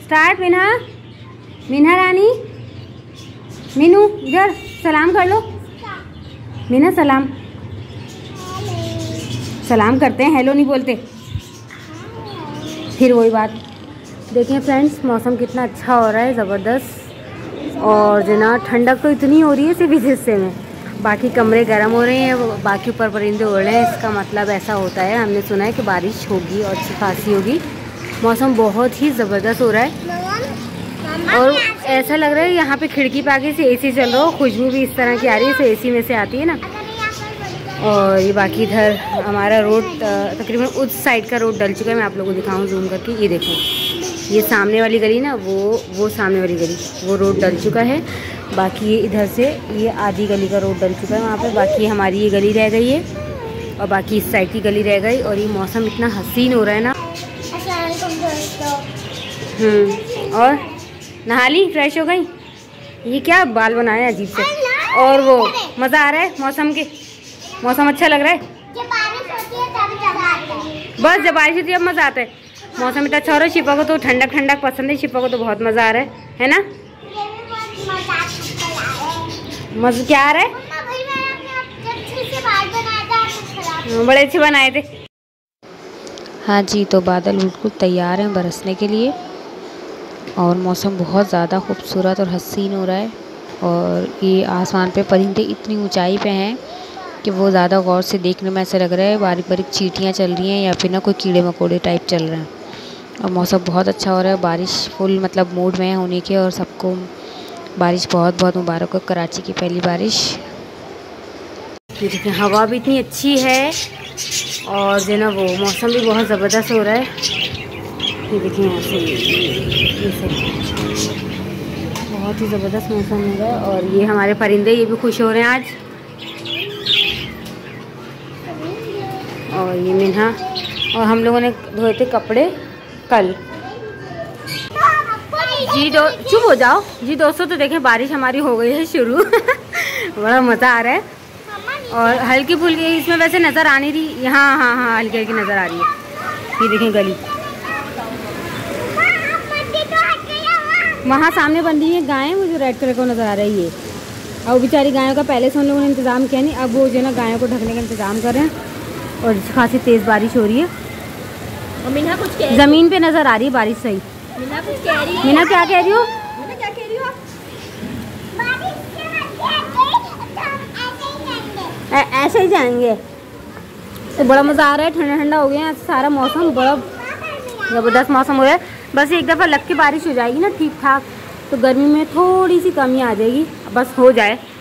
Start. Meena, Meena Rani, Meenu इधर सलाम कर लो। मीना सलाम, सलाम करते हैं, हेलो नहीं बोलते। फिर वही बात। देखिए फ्रेंड्स, मौसम कितना अच्छा हो रहा है, ज़बरदस्त। और जना ठंडक तो इतनी हो रही है सिर्फ इस हिस्से में, बाकी कमरे गर्म हो रहे हैं, बाकी ऊपर परिंदे उड़ रहे हैं। इसका मतलब ऐसा होता है, हमने सुना है कि बारिश होगी और अच्छी खासी होगी। मौसम बहुत ही ज़बरदस्त हो रहा है और ऐसा लग रहा है यहाँ पे खिड़की पे आगे से एसी चल रहा हो, खुशबू भी इस तरह की आ रही है, इसे एसी में से आती है ना। और ये बाकी इधर हमारा रोड तकरीबन उस साइड का रोड डल चुका है। मैं आप लोगों को दिखाऊँ जूम करके, ये देखो, ये सामने वाली गली ना, वो सामने वाली गली, वो रोड डल चुका है। बाकी ये इधर से ये आधी गली का रोड डल चुका है वहाँ पे, बाकी हमारी ये गली रह गई है और बाकी इस साइड की गली रह गई। और ये मौसम इतना हसीन हो रहा है ना। और नहा ली, फ्रेश हो गई? ये क्या बाल बनाए अजीब से। और वो मज़ा आ रहा है मौसम के, मौसम अच्छा लग रहा है। जब बारिश होती है तब मजा आता है। बस जब बारिश होती है अब मज़ा आता है। मौसम इतना अच्छा हो रहा है। शिपा को तो ठंडक ठंडक पसंद है, शिपा को तो बहुत मज़ा आ रहा है ना? मज़ा क्या आ रहा है? बड़े अच्छे बनाए थे। हाँ जी, तो बादल बिल्कुल तैयार हैं बरसने के लिए और मौसम बहुत ज़्यादा खूबसूरत और हसीन हो रहा है। और ये आसमान पे परिंदे इतनी ऊंचाई पे हैं कि वो ज़्यादा गौर से देखने में ऐसा लग रहा है बारीक बारीक चींटियाँ चल रही हैं या फिर ना कोई कीड़े मकोड़े टाइप चल रहे हैं। और मौसम बहुत अच्छा हो रहा है, बारिश फुल मतलब मूड में है होने के। और सबको बारिश बहुत बहुत मुबारक हो, कराची की पहली बारिश। ये देखिए हवा भी इतनी अच्छी है और जो ना वो मौसम भी बहुत ज़बरदस्त हो रहा है। ये देखिए यहाँ से ये बहुत ही ज़बरदस्त मौसम हो रहा है। और ये हमारे परिंदे, ये भी खुश हो रहे हैं आज। और ये मीना, और हम लोगों ने धोए थे कपड़े कल। जी चुप हो जाओ जी दोस्तों। तो देखें बारिश हमारी हो गई है शुरू बड़ा मज़ा आ रहा है। और हल्की फुल्की इसमें वैसे नज़र आ नहीं रही, हाँ हाँ हाँ हल्की हल्की नज़र आ रही है। ये देखें गली वहाँ सामने बंधी है गायें, मुझे रेड कलर का नज़र आ रहा है ये। और बेचारी गायों का पहले से उन लोगों ने इंतज़ाम किया नहीं, अब वो जो है ना गायों को ढकने का इंतज़ाम कर रहे हैं। और खासी तेज़ बारिश हो रही है और मीना कुछ कह रही, ज़मीन पे नज़र आ रही है बारिश सही। मीना कुछ कह रही है। मीना क्या कह रही हो? मीना क्या कह रही हो? ऐसे ही जाएंगे। तो बड़ा मज़ा आ रहा है, ठंडा ठंडा हो गया सारा मौसम, बड़ा ज़बरदस्त मौसम हो रहा है। बस एक दफ़ा लग के बारिश हो जाएगी ना ठीक ठाक, तो गर्मी में थोड़ी सी कमी आ जाएगी, बस हो जाए।